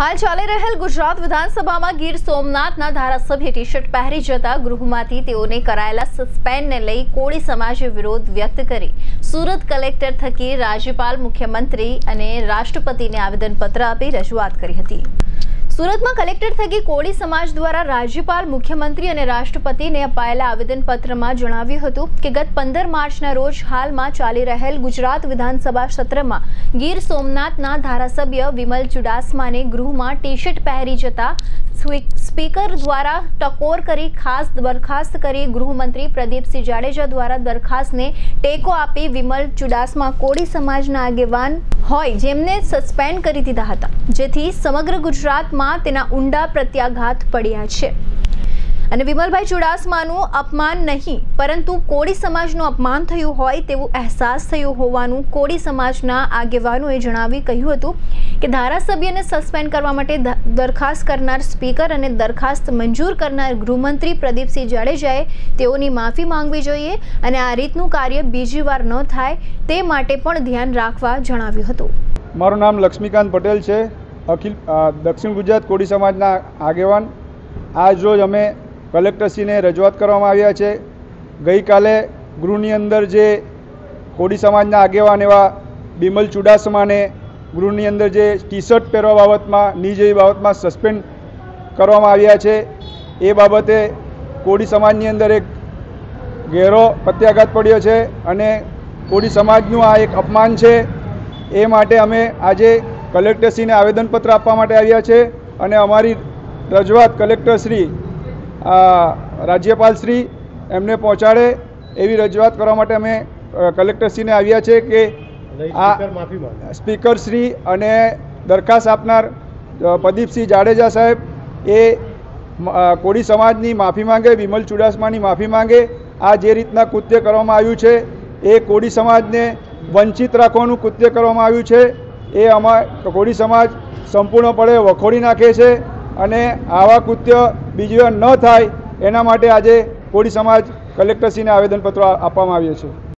हाल चाली रहेल गुजरात विधानसभा में गीर सोमनाथना धारासभ्य टी शर्ट पहरी जता गृहमांथी तेओने करायेला सस्पेन्ड ने लई कोળી समाजे विरोध व्यक्त करी सूरत कलेक्टर थकी राज्यपाल, मुख्यमंत्री अने राष्ट्रपतिने आवेदनपत्र आपी रजूआत करी हती। सूरत में कलेक्टर थकी कोળી समाज द्वारा राज्यपाल, मुख्यमंत्री और राष्ट्रपति ने अपायेला आवेदनपत्र में जणाव्युं हतुं कि गत 15 मार्चना रोज हाल में चाली रहेल गुजरात विधानसभा सत्र में गीर सोमनाथना धारासभ्य विमल चुडासमा ने गृह में टी शर्ट पहरी जता स्पीकर द्वारा टकोर करी खास दरखास्त करी गृहमंत्री प्रदीपसिंह जाडेजा द्वारा दरखास्त ने टेको आपी विमल चुडासमा कोળી समाजना आगेवान होय जेमने सस्पेन्ड करी दीधा हता, जेथी समग्र गुजरात में तेना ऊंडा प्रत्याघात पड्या छे અને વિમલભાઈ ચુડાસમાનું અપમાન નહીં પરંતુ કોળી સમાજનું અપમાન થયું હોય તેવું અહેસાસ થયો હોવાનું કોળી સમાજના આગેવાનોએ જણાવી કહ્યું હતું કે ધારાસભ્યને સસ્પેન્ડ કરવા માટે દરખાસ્ત કરનાર સ્પીકર અને દરખાસ્ત મંજૂર કરનાર ગૃહમંત્રી પ્રદીપસિંહ જાડેજાએ તેઓની માફી માંગવી જોઈએ અને આ રીતનું કાર્ય બીજી વાર ન થાય તે માટે પણ ધ્યાન રાખવા જણાવ્યું હતું। મારું નામ લક્ષ્મીકાંત પટેલ છે, અખિલ દક્ષિણ ગુજરાત કોળી સમાજના આગેવાન। આજ રોજ અમે કલેક્ટરશ્રીને રજૂઆત કરવામાં આવ્યા છે। ગઈકાલે ગૃહની અંદર જે કોળી સમાજના આગેવાન એવા બિમલ ચુડાસમાને ગૃહની અંદર જે ટી શર્ટ પહેરવા બાબતમાં ની જેવી બાબતમાં સસ્પેન્ડ કરવામાં આવ્યા છે, એ બાબતે કોળી સમાજની અંદર એક ગહેરો પ્રત્યાઘાત પડ્યો છે અને કોળી સમાજનું આ એક અપમાન છે। એ માટે અમે આજે કલેક્ટરશ્રીને આવેદનપત્ર આપવા માટે આવ્યા છે અને અમારી રજૂઆત કલેક્ટરશ્રી राज्यपाल श्री एमने पहुँचाड़े एवी रजूआत करवा माटे अमे कलेक्टरश्री ने आव्या छे के स्पीकर श्री अने दरखास्त आपनार प्रदीपसिंह जाडेजा साहेब ए कोળી समाजनी माफी मांगे, विमल चुडासमानी माफी मांगे। आ जे रीतना कृत्य करवामां आव्युं छे ए कोળી समाजने वंचित राखवानुं कृत्य करवामां आव्युं छे। ए कोળી समाज संपूर्णपणे वखोड़ी नाखे छे અને આવા કૃત્ય બીજી વાર ન થાય એના માટે આજે કોળી સમાજ કલેક્ટરશ્રીને આવેદનપત્રો આપવામાં આવ્યા છે।